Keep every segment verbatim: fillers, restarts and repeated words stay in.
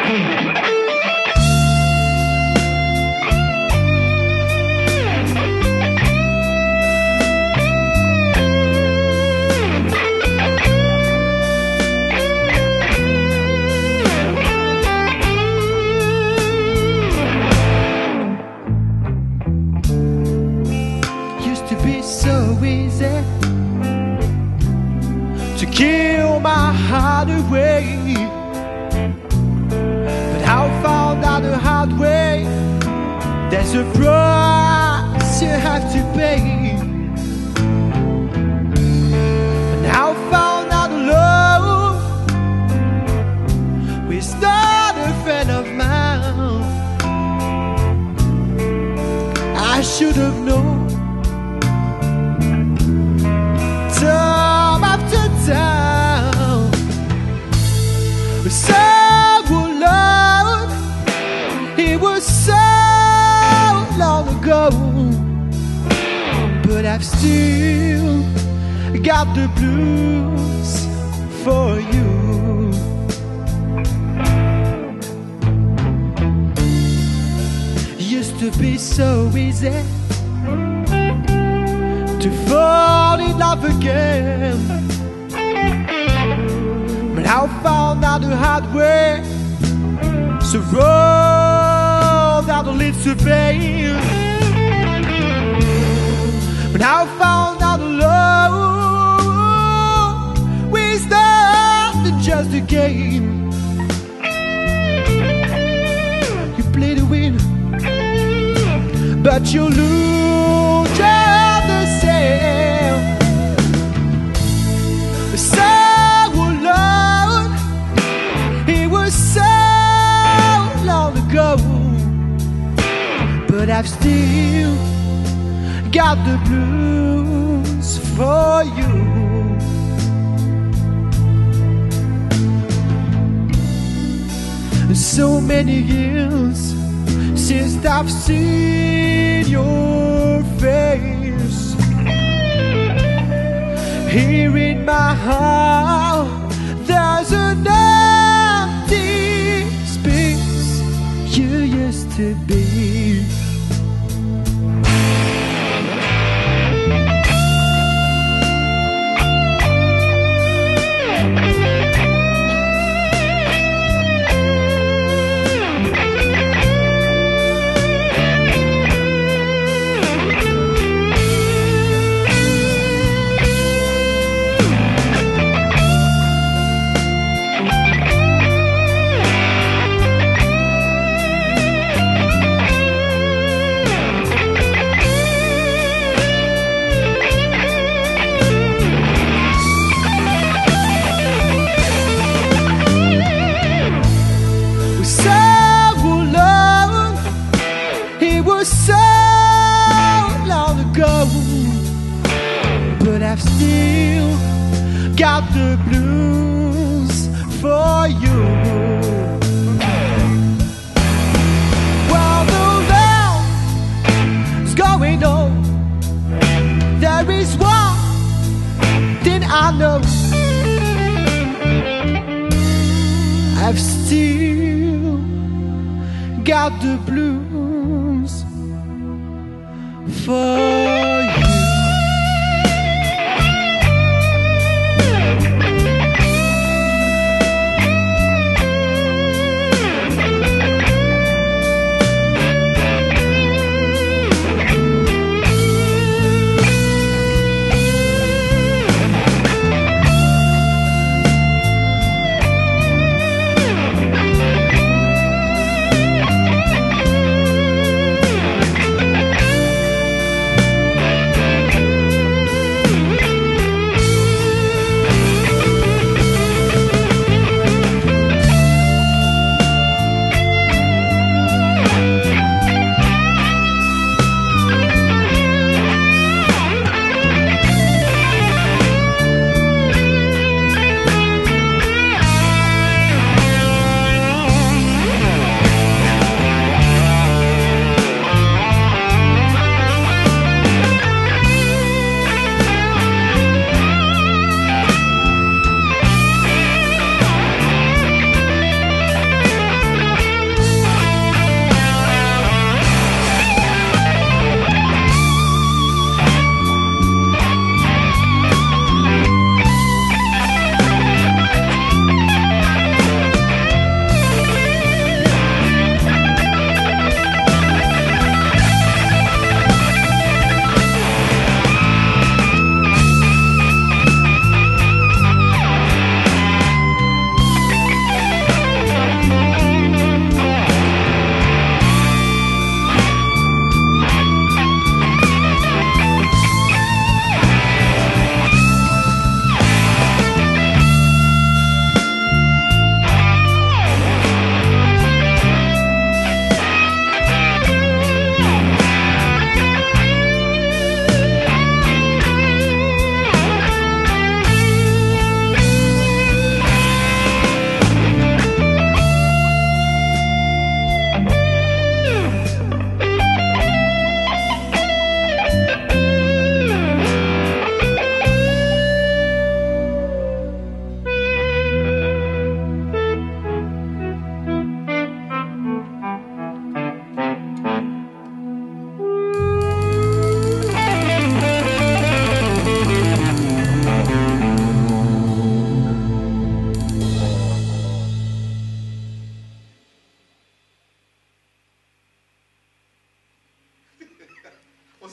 To kill my heart away, but I found out the hard way. There's a price you have to pay. And I found out love is not a friend of mine. I should have known. Time after time, so alone. It was so long ago, but I've still got the blues for you. Used to be so easy to fall in love again, but I found out the hard way. So road that leads to pain, but I found out love is not just a game. You play to win, but you lose just the same. So alone, it was so long ago, but I've still got the blues for you. So many years since I've seen your face. Here in my heart there's an empty space you used to be. So long ago, but I've still got the blues for you. While the love is going on, there is one thing I know: I've still got the blues for you.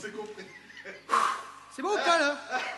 s'est compris. C'est bon ou pas là?